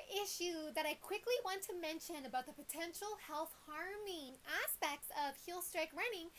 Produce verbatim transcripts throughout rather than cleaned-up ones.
issue that I quickly want to mention about the potential health harming aspects of heel strike running,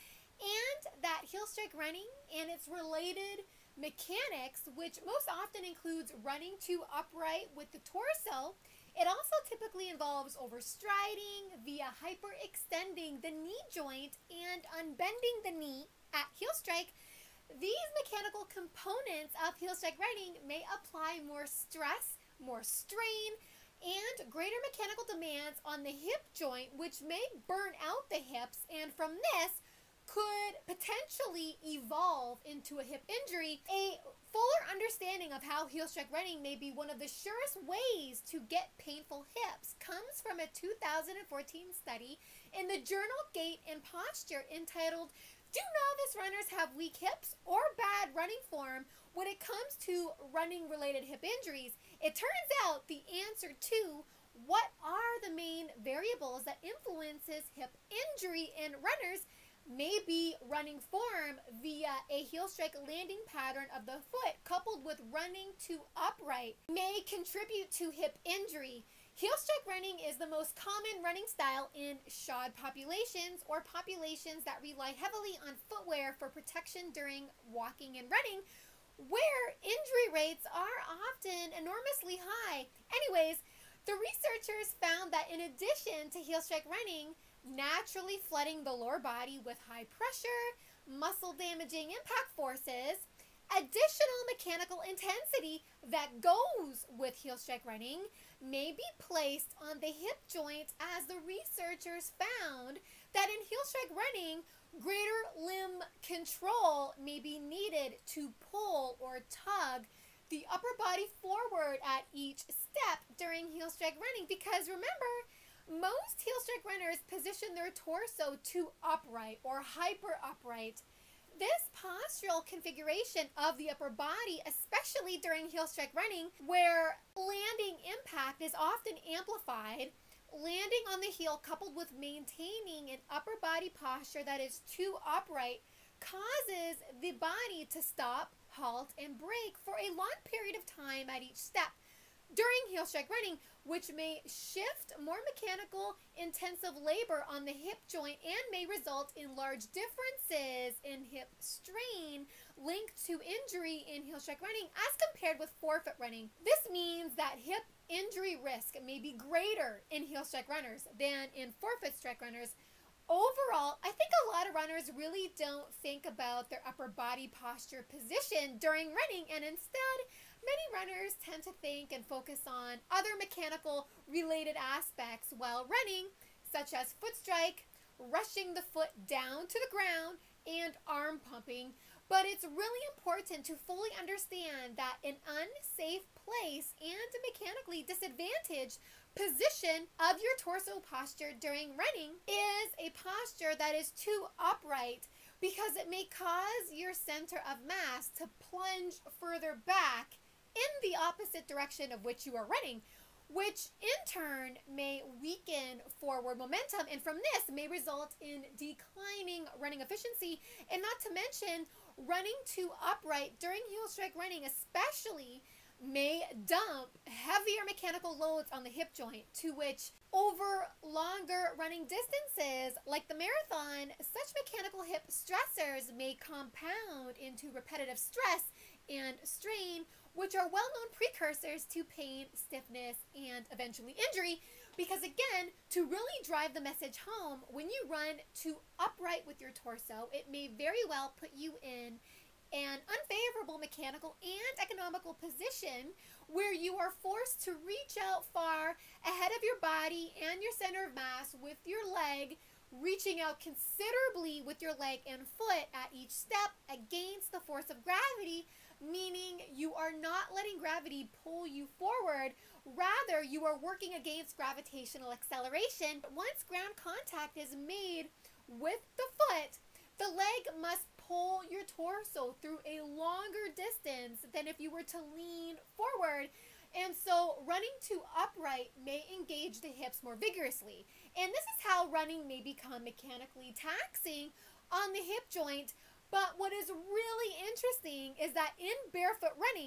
and that heel strike running and its related mechanics, which most often includes running too upright with the torso. It also typically involves overstriding via hyperextending the knee joint and unbending the knee at heel strike. These mechanical components of heel strike running may apply more stress, more strain, and greater mechanical demands on the hip joint, which may burn out the hips, and from this could potentially evolve into a hip injury. A fuller understanding of how heel strike running may be one of the surest ways to get painful hips comes from a two thousand fourteen study in the journal Gait and Posture entitled "Do Novice Runners Have Weak Hips or Bad Running Form When It Comes to Running Related Hip Injuries?" It turns out the answer to what are the main variables that influences hip injury in runners may be running form via a heel strike landing pattern of the foot coupled with running too upright may contribute to hip injury. Heel strike running is the most common running style in shod populations, or populations that rely heavily on footwear for protection during walking and running, where injury rates are often enormously high. Anyways, the researchers found that in addition to heel strike running naturally flooding the lower body with high pressure, muscle damaging impact forces, additional mechanical intensity that goes with heel strike running may be placed on the hip joint, as the researchers found that in heel strike running, greater limb control may be needed to pull or tug the upper body forward at each step during heel strike running, because remember, most heel strike runners position their torso too upright or hyper upright. This postural configuration of the upper body, especially during heel strike running, where landing impact is often amplified, landing on the heel coupled with maintaining an upper body posture that is too upright, causes the body to stop, halt, and brake for a long period of time at each step during heel strike running, which may shift more mechanical intensive labor on the hip joint and may result in large differences in hip strain linked to injury in heel strike running as compared with forefoot running. This means that hip injury risk may be greater in heel strike runners than in forefoot strike runners. Overall, I think a lot of runners really don't think about their upper body posture position during running, and instead, many runners tend to think and focus on other mechanical related aspects while running, such as foot strike, rushing the foot down to the ground, and arm pumping. But it's really important to fully understand that an unsafe place and a mechanically disadvantaged position of your torso posture during running is a posture that is too upright, because it may cause your center of mass to plunge further back in the opposite direction of which you are running, which in turn may weaken forward momentum, and from this may result in declining running efficiency, and not to mention running too upright during heel strike running especially may dump heavier mechanical loads on the hip joint, to which over longer running distances like the marathon, such mechanical hip stressors may compound into repetitive stress and strain, which are well-known precursors to pain, stiffness, and eventually injury. Because again, to really drive the message home, when you run too upright with your torso, it may very well put you in an unfavorable mechanical and economical position where you are forced to reach out far ahead of your body and your center of mass with your leg, reaching out considerably with your leg and foot at each step against the force of gravity, meaning you are not letting gravity pull you forward, rather you are working against gravitational acceleration. Once ground contact is made with the foot, the leg must pull your torso through a longer distance than if you were to lean forward. And so running too upright may engage the hips more vigorously. And this is how running may become mechanically taxing on the hip joint. But what is really interesting is that in barefoot running,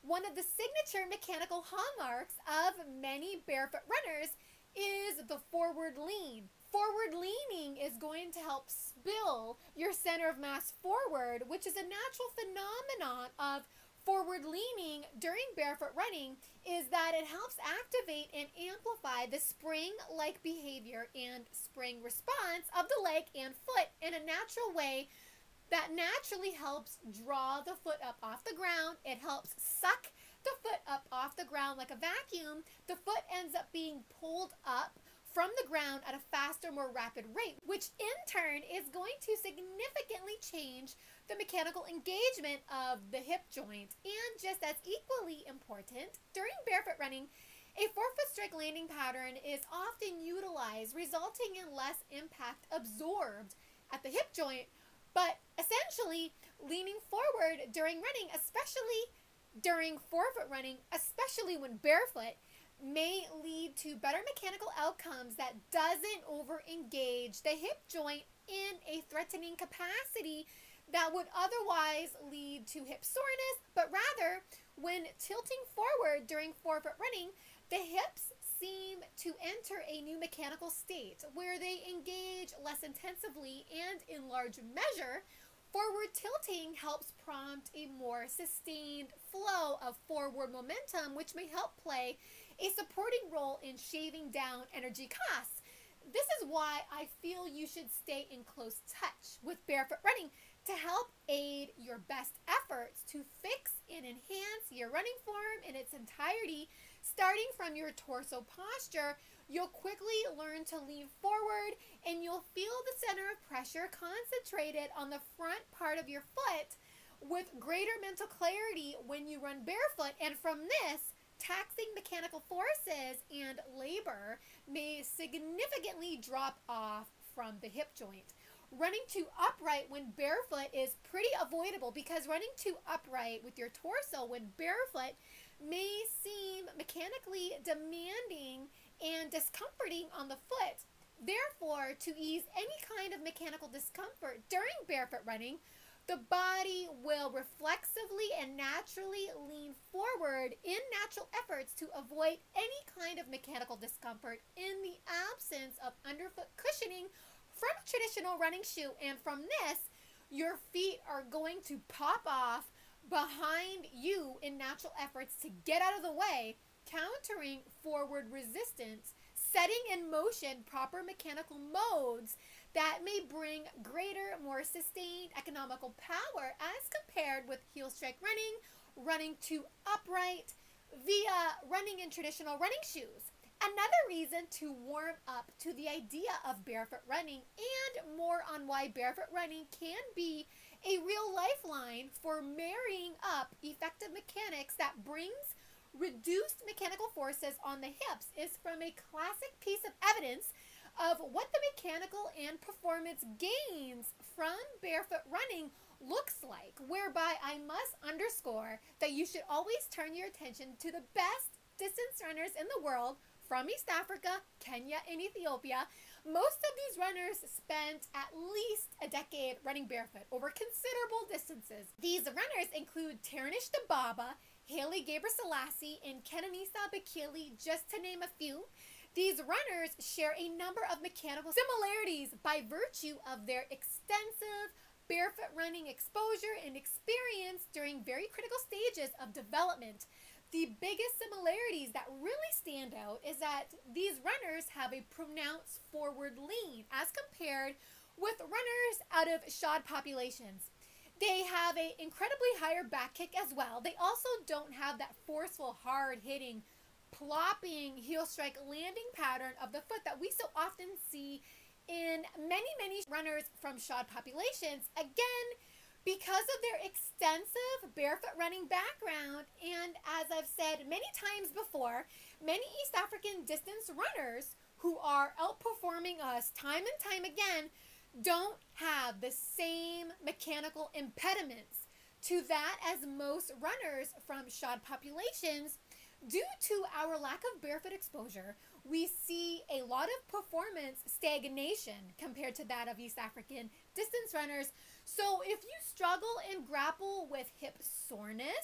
One of the signature mechanical hallmarks of many barefoot runners is the forward lean. Forward leaning is going to help spill your center of mass forward, which is a natural phenomenon of forward leaning during barefoot running, is that it helps activate and amplify the spring-like behavior and spring response of the leg and foot in a natural way that naturally helps draw the foot up off the ground. It helps suck the foot up off the ground like a vacuum. The foot ends up being pulled up from the ground at a faster, more rapid rate, which in turn is going to significantly change the mechanical engagement of the hip joint. And just as equally important, during barefoot running, a forefoot strike landing pattern is often utilized, resulting in less impact absorbed at the hip joint. But essentially, leaning forward during running, especially during forefoot running, especially when barefoot, may lead to better mechanical outcomes that doesn't over-engage the hip joint in a threatening capacity that would otherwise lead to hip soreness, but rather, when tilting forward during forefoot running, the hips seem to enter a new mechanical state where they engage less intensively, and in large measure, forward tilting helps prompt a more sustained flow of forward momentum, which may help play a supporting role in shaving down energy costs. This is why I feel you should stay in close touch with barefoot running to help aid your best efforts to fix and enhance your running form in its entirety. Starting from your torso posture, you'll quickly learn to lean forward, and you'll feel the center of pressure concentrated on the front part of your foot with greater mental clarity when you run barefoot. And from this, taxing mechanical forces and labor may significantly drop off from the hip joint. Running too upright when barefoot is pretty avoidable, because running too upright with your torso when barefoot may seem mechanically demanding and discomforting on the foot. Therefore, to ease any kind of mechanical discomfort during barefoot running, the body will reflexively and naturally lean forward in natural efforts to avoid any kind of mechanical discomfort in the absence of underfoot cushioning from a traditional running shoe. And from this, your feet are going to pop off behind you in natural efforts to get out of the way, countering forward resistance, setting in motion proper mechanical modes that may bring greater, more sustained economical power as compared with heel strike running, running too upright via running in traditional running shoes. Another reason to warm up to the idea of barefoot running, and more on why barefoot running can be a real lifeline for marrying up effective mechanics that brings reduced mechanical forces on the hips, is from a classic piece of evidence of what the mechanical and performance gains from barefoot running looks like, whereby I must underscore that you should always turn your attention to the best distance runners in the world from East Africa, Kenya, and Ethiopia. Most of these runners spent at least a decade running barefoot over considerable distances. These runners include Terenish Dibaba, Haile Gebrselassie, and Kenenisa Bekele, just to name a few. These runners share a number of mechanical similarities by virtue of their extensive barefoot running exposure and experience during very critical stages of development. The biggest similarities that really stand out is that these runners have a pronounced forward lean as compared with runners out of shod populations. They have an incredibly higher back kick as well. They also don't have that forceful, hard-hitting, plopping heel strike landing pattern of the foot that we so often see in many, many runners from shod populations. Again, because of their extensive barefoot running background, and as I've said many times before, many East African distance runners who are outperforming us time and time again don't have the same mechanical impediments to that as most runners from shod populations. Due to our lack of barefoot exposure, we see a lot of performance stagnation compared to that of East African distance runners. So if you struggle and grapple with hip soreness,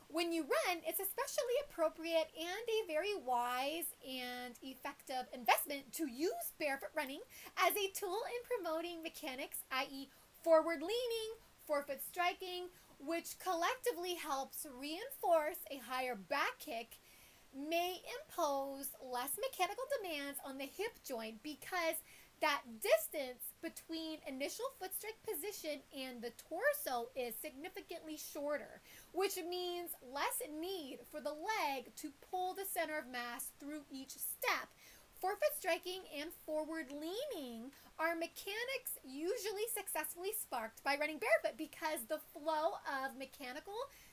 When you run, it's especially appropriate and a very wise and effective investment to use barefoot running as a tool in promoting mechanics, that is forward leaning, forefoot striking, which collectively helps reinforce a higher back kick, may impose less mechanical demands on the hip joint because that distance between initial foot strike position and the torso is significantly shorter, which means less need for the leg to pull the center of mass through each step. Forefoot striking and forward leaning are mechanics usually successfully sparked by running barefoot because the flow of mechanical,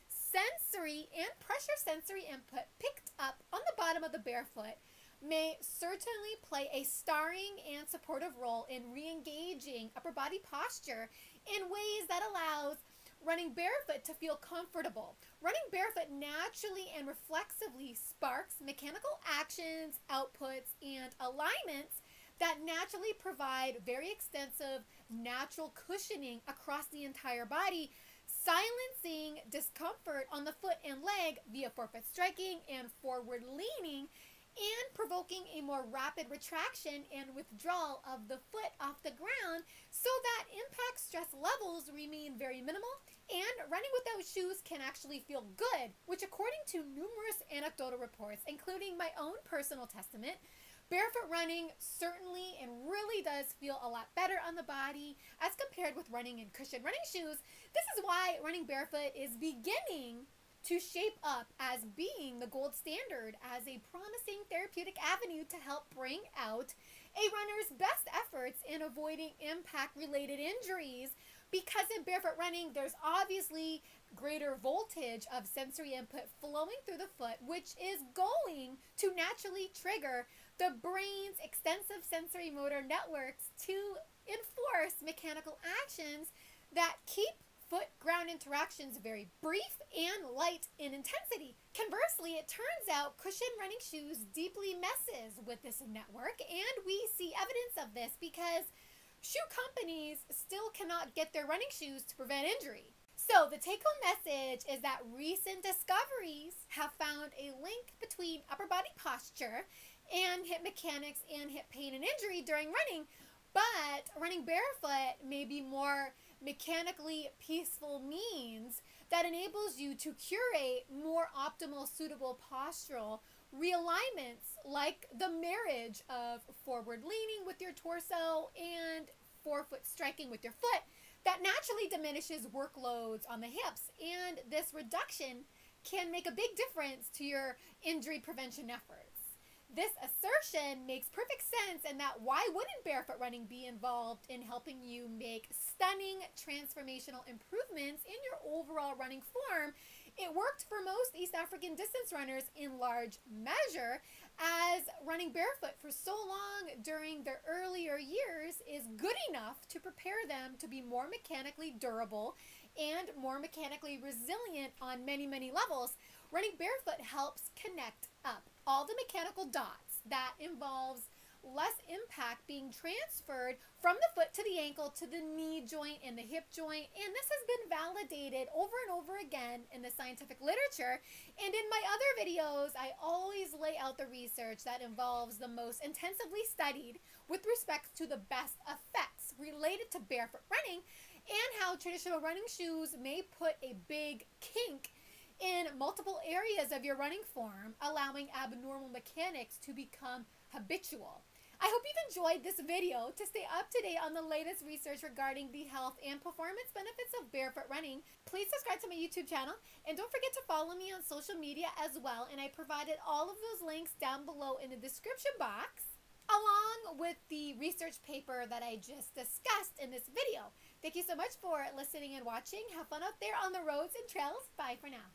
sensory, and pressure sensory input picked up on the bottom of the barefoot may certainly play a starring and supportive role in re-engaging upper body posture in ways that allows running barefoot to feel comfortable. Running barefoot naturally and reflexively sparks mechanical actions, outputs, and alignments that naturally provide very extensive natural cushioning across the entire body, silencing discomfort on the foot and leg via forefoot striking and forward leaning, and provoking a more rapid retraction and withdrawal of the foot off the ground so that impact stress levels remain very minimal and running without shoes can actually feel good, which according to numerous anecdotal reports, including my own personal testament, barefoot running certainly and really does feel a lot better on the body as compared with running in cushioned running shoes. This is why running barefoot is beginning to shape up as being the gold standard as a promising therapeutic avenue to help bring out a runner's best efforts in avoiding impact-related injuries, because in barefoot running, there's obviously greater voltage of sensory input flowing through the foot, which is going to naturally trigger the brain's extensive sensory motor networks to enforce mechanical actions that keep foot-ground interactions very brief and light in intensity. Conversely, it turns out cushioned running shoes deeply messes with this network, and we see evidence of this because shoe companies still cannot get their running shoes to prevent injury. So the take-home message is that recent discoveries have found a link between upper body posture and hip mechanics and hip pain and injury during running, but running barefoot may be more mechanically peaceful means that enables you to curate more optimal, suitable postural realignments, like the marriage of forward leaning with your torso and forefoot striking with your foot that naturally diminishes workloads on the hips. And this reduction can make a big difference to your injury prevention efforts. This assertion makes perfect sense, and that why wouldn't barefoot running be involved in helping you make stunning transformational improvements in your overall running form? It worked for most East African distance runners in large measure, as running barefoot for so long during their earlier years is good enough to prepare them to be more mechanically durable and more mechanically resilient on many, many levels. Running barefoot helps connect up all the mechanical dots that involves less impact being transferred from the foot to the ankle to the knee joint and the hip joint, and this has been validated over and over again in the scientific literature. And in my other videos, I always lay out the research that involves the most intensively studied with respect to the best effects related to barefoot running, and how traditional running shoes may put a big kink in multiple areas of your running form, allowing abnormal mechanics to become habitual. I hope you've enjoyed this video. To stay up to date on the latest research regarding the health and performance benefits of barefoot running, please subscribe to my YouTube channel, and don't forget to follow me on social media as well, and I provided all of those links down below in the description box, along with the research paper that I just discussed in this video. Thank you so much for listening and watching. Have fun out there on the roads and trails. Bye for now.